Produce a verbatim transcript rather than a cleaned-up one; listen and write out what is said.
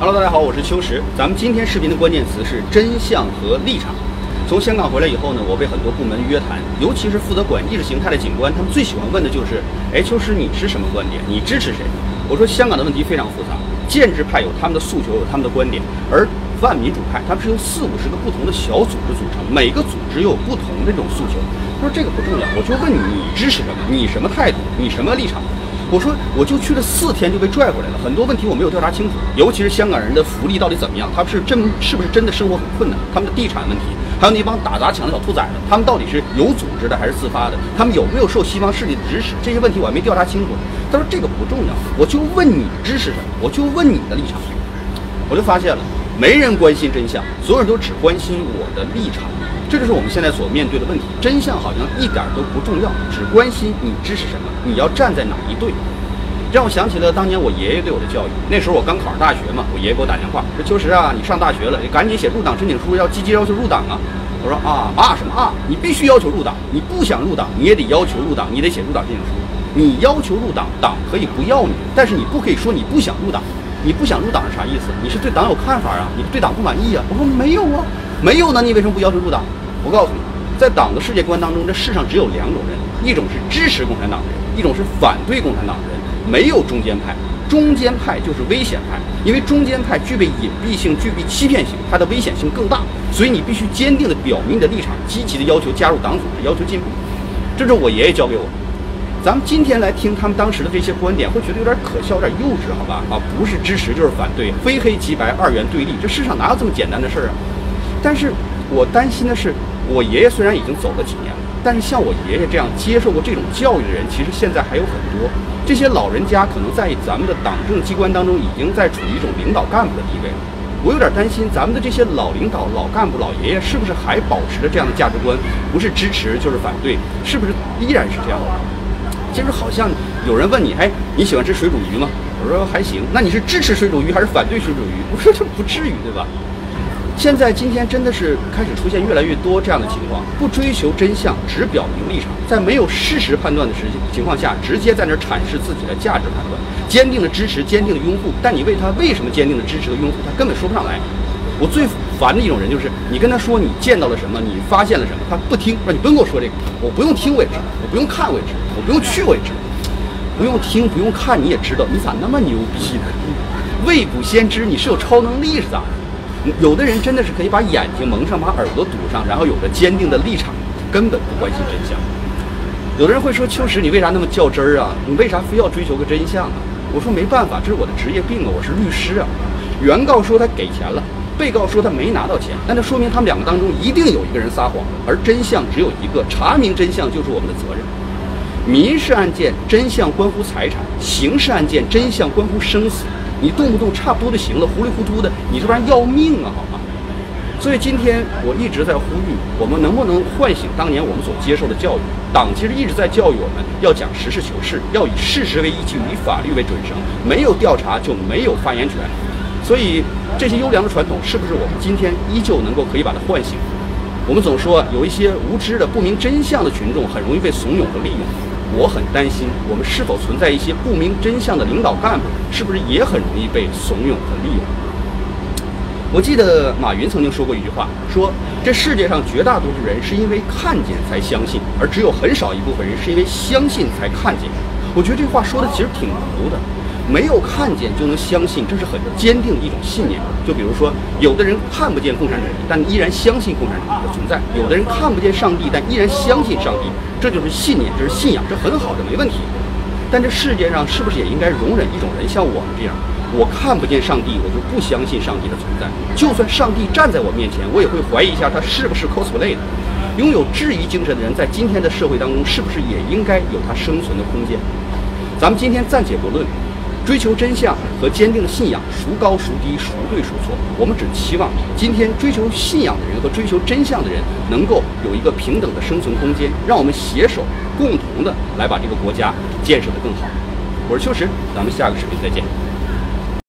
Hello， 大家好，我是秋实。咱们今天视频的关键词是真相和立场。从香港回来以后呢，我被很多部门约谈，尤其是负责管意识形态的警官，他们最喜欢问的就是：哎，秋实，你是什么观点？你支持谁？我说，香港的问题非常复杂，建制派有他们的诉求，有他们的观点，而泛民主派他们是由四五十个不同的小组织组成，每个组织又有不同的这种诉求。他说这个不重要，我就问你，你支持什么？你什么态度？你什么立场？我说，我就去了四天就被拽回来了，很多问题我没有调查清楚，尤其是香港人的福利到底怎么样，他们是真是不是真的生活很困难，他们的地产问题，还有那帮打砸抢的小兔崽子，他们到底是有组织的还是自发的，他们有没有受西方势力的指使，这些问题我还没调查清楚。他说这个不重要，我就问你支持什么，我就问你的立场。我就发现了，没人关心真相，所有人都只关心我的立场。这就是我们现在所面对的问题，真相好像一点都不重要，只关心你支持什么，你要站在哪一队。让我想起了当年我爷爷对我的教育。那时候我刚考上大学嘛，我爷爷给我打电话说：“秋实啊，你上大学了，你赶紧写入党申请书，要积极要求入党啊。”我说：“啊啊什么啊？你必须要求入党，你不想入党你也得要求入党，你得写入党申请书。你要求入党，党可以不要你，但是你不可以说你不想入党。你不想入党是啥意思？你是对党有看法啊？你对党不满意啊？”我说：“没有啊，没有呢，你为什么不要求入党？”我告诉你，在党的世界观当中，这世上只有两种人，一种是支持共产党的人，一种是反对共产党的人，没有中间派。中间派就是危险派，因为中间派具备隐蔽性，具备欺骗性，它的危险性更大，所以你必须坚定地表明你的立场，积极地要求加入党组织，要求进步。这是我爷爷教给我的。咱们今天来听他们当时的这些观点，会觉得有点可笑，有点幼稚，好吧？啊，不是支持就是反对，非黑即白，二元对立，这世上哪有这么简单的事儿啊？但是我担心的是，我爷爷虽然已经走了几年了，但是像我爷爷这样接受过这种教育的人，其实现在还有很多。这些老人家可能在咱们的党政机关当中，已经在处于一种领导干部的地位了。我有点担心，咱们的这些老领导、老干部、老爷爷，是不是还保持着这样的价值观？不是支持就是反对，是不是依然是这样的？其实好像有人问你，哎，你喜欢吃水煮鱼吗？我说还行。那你是支持水煮鱼还是反对水煮鱼？我说这不至于，对吧？现在今天真的是开始出现越来越多这样的情况，不追求真相，只表明立场，在没有事实判断的时情况下，直接在那儿阐释自己的价值判断，坚定的支持，坚定的拥护，但你为他为什么坚定的支持和拥护，他根本说不上来。我最烦的一种人就是你跟他说你见到了什么，你发现了什么，他不听，说你不用跟我说这个，我不用听我也知道，我不用看我也知道，我不用去我也知道，不用听不用看你也知道，你咋那么牛逼呢？未卜先知，你是有超能力是咋的？有的人真的是可以把眼睛蒙上，把耳朵堵上，然后有着坚定的立场，根本不关心真相。有的人会说：“秋实，你为啥那么较真儿啊？你为啥非要追求个真相啊？”我说：“没办法，这是我的职业病啊，我是律师啊。”原告说他给钱了，被告说他没拿到钱，那这说明他们两个当中一定有一个人撒谎，而真相只有一个，查明真相就是我们的责任。民事案件真相关乎财产，刑事案件真相关乎生死。你动不动差不多就行了，糊里糊涂的，你这玩意儿要命啊，好吗？所以今天我一直在呼吁，我们能不能唤醒当年我们所接受的教育？党其实一直在教育我们要讲实事求是，要以事实为依据，以法律为准绳，没有调查就没有发言权。所以这些优良的传统，是不是我们今天依旧能够可以把它唤醒？我们总说有一些无知的、不明真相的群众很容易被怂恿和利用。我很担心，我们是否存在一些不明真相的领导干部，是不是也很容易被怂恿和利用？我记得马云曾经说过一句话，说这世界上绝大多数人是因为看见才相信，而只有很少一部分人是因为相信才看见。我觉得这话说的其实挺毒的。没有看见就能相信，这是很坚定的一种信念。就比如说，有的人看不见共产主义，但依然相信共产主义的存在；有的人看不见上帝，但依然相信上帝。这就是信念，这是信仰，这很好的，没问题。但这世界上是不是也应该容忍一种人像我们这样？我看不见上帝，我就不相信上帝的存在。就算上帝站在我面前，我也会怀疑一下他是不是 cosplay 的。拥有质疑精神的人，在今天的社会当中，是不是也应该有他生存的空间？咱们今天暂且不论。追求真相和坚定的信仰孰高孰低，孰对孰错，我们只期望今天追求信仰的人和追求真相的人能够有一个平等的生存空间，让我们携手共同的来把这个国家建设得更好。我是秋实，咱们下个视频再见。